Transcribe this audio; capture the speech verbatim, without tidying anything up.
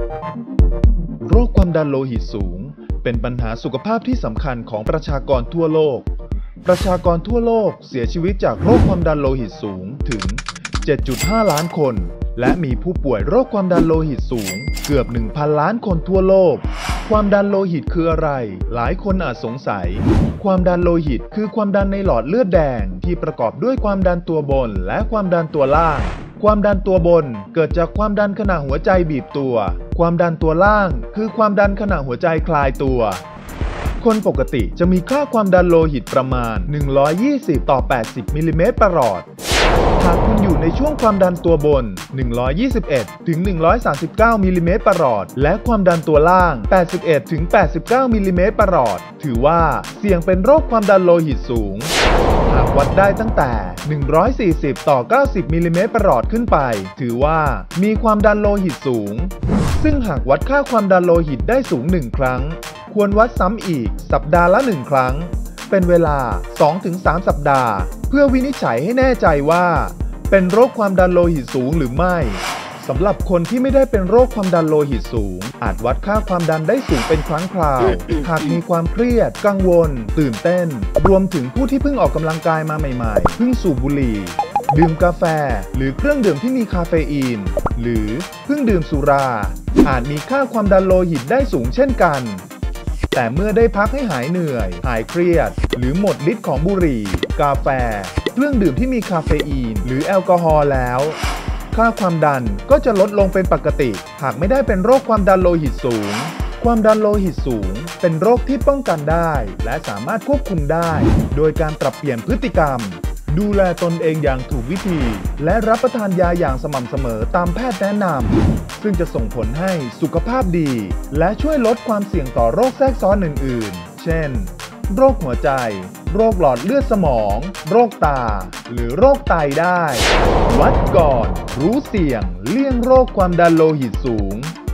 โรคความดันโลหิตสูงเป็นปัญหาสุขภาพที่สำคัญของประชากรทั่วโลกประชากรทั่วโลกเสียชีวิตจากโรคความดันโลหิตสูงถึง เจ็ดจุดห้า ล้านคนและมีผู้ป่วยโรคความดันโลหิตสูงเกือบ หนึ่งพัน ล้านคนทั่วโลกความดันโลหิตคืออะไรหลายคนอาจสงสัยความดันโลหิตคือความดันในหลอดเลือดแดงที่ประกอบด้วยความดันตัวบนและความดันตัวล่างความดันตัวบนเกิดจากความดันขณะหัวใจบีบตัวความดันตัวล่างคือความดันขณะหัวใจคลายตัวคนปกติจะมีค่าความดันโลหิตประมาณหนึ่งร้อยยี่สิบต่อแปดสิบมิลลิเมตรประหลอดหากคุณอยู่ในช่วงความดันตัวบนหนึ่งร้อยยี่สิบเอ็ดถึงหนึ่งร้อยสามสิบเก้ามิลลิเมตรประหลอดและความดันตัวล่างแปดสิบเอ็ดถึงแปดสิบเก้ามิลลิเมตรประหลอดถือว่าเสี่ยงเป็นโรคความดันโลหิตสูงหากวัดได้ตั้งแต่หนึ่งร้อยสี่สิบต่อเก้าสิบมิลลิเมตรประหลอดขึ้นไปถือว่ามีความดันโลหิตสูงซึ่งหากวัดค่าความดันโลหิตได้สูงหนึ่งครั้งควรวัดซ้ำอีกสัปดาห์ละหนึ่งครั้งเป็นเวลา สองถึงสาม สัปดาห์เพื่อวินิจฉัยให้แน่ใจว่าเป็นโรคความดันโลหิตสูงหรือไม่สำหรับคนที่ไม่ได้เป็นโรคความดันโลหิตสูงอาจวัดค่าความดันได้สูงเป็นครั้งคราวหากมีความเครียดกังวลตื่นเต้นรวมถึงผู้ที่เพิ่งออกกำลังกายมาใหม่ๆเพิ่งสูบบุหรี่ดื่มกาแฟหรือเครื่องดื่มที่มีคาเฟอีนหรือเพิ่งดื่มสุราอาจมีค่าความดันโลหิตได้สูงเช่นกันแต่เมื่อได้พักให้หายเหนื่อยหายเครียดหรือหมดฤทธิ์ของบุหรี่กาแฟเครื่องดื่มที่มีคาเฟอีนหรือแอลกอฮอล์แล้วค่าความดันก็จะลดลงเป็นปกติหากไม่ได้เป็นโรคความดันโลหิตสูงความดันโลหิตสูงเป็นโรคที่ป้องกันได้และสามารถควบคุมได้โดยการปรับเปลี่ยนพฤติกรรมดูแลตนเองอย่างถูกวิธีและรับประทานยาอย่างสม่ำเสมอตามแพทย์แนะนำซึ่งจะส่งผลให้สุขภาพดีและช่วยลดความเสี่ยงต่อโรคแทรกซ้อนอื่นๆเช่นโรคหัวใจโรคหลอดเลือดสมองโรคตาหรือโรคไตได้วัดก่อนรู้เสี่ยงเลี่ยงโรคความดันโลหิตสูง